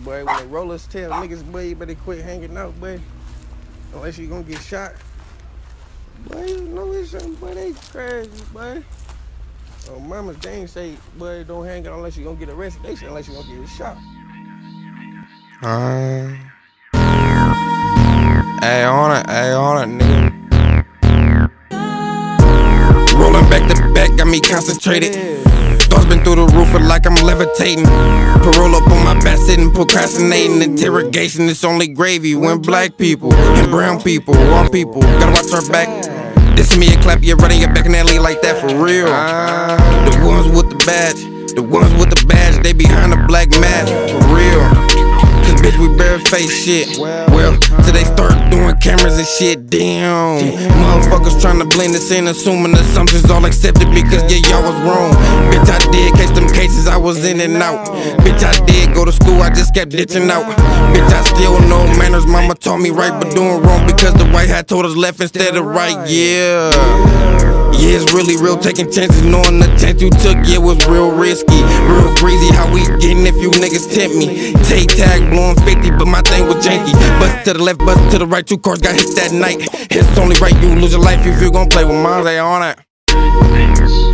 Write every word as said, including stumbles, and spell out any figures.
boy. When the rollers tell niggas, boy, you better quit hanging out, boy. Unless you gonna get shot. Boy, you know it's something, boy, they crazy, boy. Oh, mama, they ain't say, boy, don't hang out unless you gonna get arrested. They say unless you gonna get shot. Uh, Ay, on it, ay, on it, nigga. Rolling back to back, got me concentrated. Thoughts been through the roof, feel like I'm levitating. Parole up on my back, sitting procrastinating. Interrogation, it's only gravy when black people and brown people, all people, gotta watch our back. This me a clap, you're running your back in that league like that for real. The ones with the badge, the ones with the badge, they behind the black mask, for real. Cause bitch, we bare-faced shit. Well, till they start doing cameras and shit, damn. Motherfuckers trying to blend this in, assuming assumptions all accepted because yeah, y'all was wrong. Bitch, I did catch them cases, I was in and out. Bitch, I did go to school, I just kept ditching out. Bitch, I still know manners, mama taught me right, but doing wrong because the white hat told us left instead of right, yeah. Yeah, it's really real, taking chances, knowing the chance you took, yeah, was real risky. Real breezy, how we getting if you niggas tempt me. Take tag, blowing fifty, but my thing was janky. Bust to the left, bust to the right, two cars got hit that night. It's only right you lose your life if you gon' play with mine, they on it.